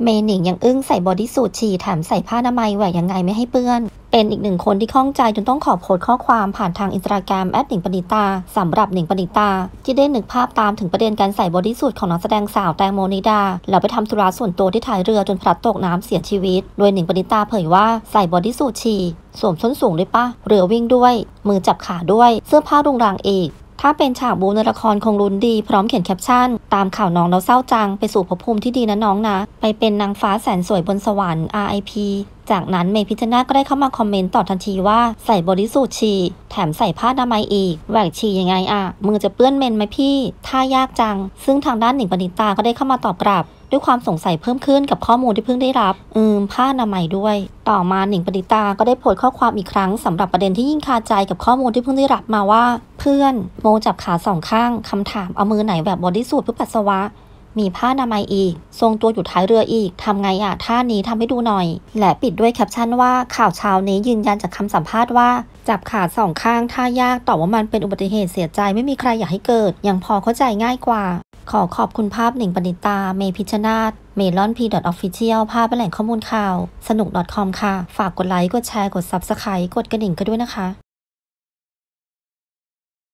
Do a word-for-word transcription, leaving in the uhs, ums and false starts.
เมหนิงยังอึ้งใส่บอดี้สูทฉี่แถมใส่ผ้าอนามัยแหวกยังไงไม่ให้เปื้อนเป็นอีกหนึ่งคนที่ข้องใจจนต้องขอโพสต์ข้อความผ่านทางอินสตาแกรมแอดหนิงปณิตาสำหรับหนิงปณิตาที่ได้นึกภาพตามถึงประเด็นการใส่บอดี้สูทของนักแสดงสาวแตงโมนิดาแล้วไปทำธุระส่วนตัวที่ท้ายเรือจนพลัดตกน้ำเสียชีวิตโดยหนิงปณิตาเผยว่าใส่บอดี้สูทฉี่สวมส้นสูงด้วยปะเรือวิ่งด้วยมือจับขาด้วยเสื้อผ้ารุงรังอีกถ้าเป็นฉากบูในละครคงลุ้นดีพร้อมเขียนแคปชั่นตามข่าวน้องแล้วเศร้าจังไปสู่ภพภูมิที่ดีนะน้องนะไปเป็นนางฟ้าแสนสวยบนสวรรค์ อาร์ ไอ พี จากนั้นเมพิชนาธิ์ก็ได้เข้ามาคอมเมนต์ต่อทันทีว่าใส่บอดี้สูทฉี่แถมใส่ผ้าอนามัยอีกแหวกฉี่ยังไงอะมือจะเปื้อนเมนไหมพี่ท่ายากจังซึ่งทางด้านหนิงปณิตาก็ได้เข้ามาตอบกลับด้วยความสงสัยเพิ่มขึ้นกับข้อมูลที่เพิ่งได้รับอืมผ้าอนามัยด้วยต่อมาหนิงปณิตาก็ได้โพสต์ข้อความอีกครั้งสำหรับประเด็นที่ยิ่งคาใจกับข้อมูลที่เพิ่งได้รับมาว่าเพื่อนโมจับขาสองข้างคำถามเอามือไหนแบบบอดี้สูทเพื่อปัสสาวะมีผ้าอนามัยอีกทรงตัวอยู่ท้ายเรืออีกทำไงอะท่านี้ทำให้ดูหน่อยและปิดด้วยแคปชั่นว่าข่าวเช้านี้ยืนยันจากคำสัมภาษณ์ว่าจับขาสองข้างท่ายากตอบว่ามันเป็นอุบัติเหตุเสียใจไม่มีใครอยากให้เกิดยังพอเข้าใจง่ายกว่าขอขอบคุณภาพหนิงปณิตาเมพิชนาธิ์เมลอนพีดอทออฟฟิเชียลภาพเป็นแหล่งข้อมูลข่าวสนุก .com ค่ะฝากกดไลค์กดแชร์กด ซับสไครบ์ กดกระดิ่งกันด้วยนะคะ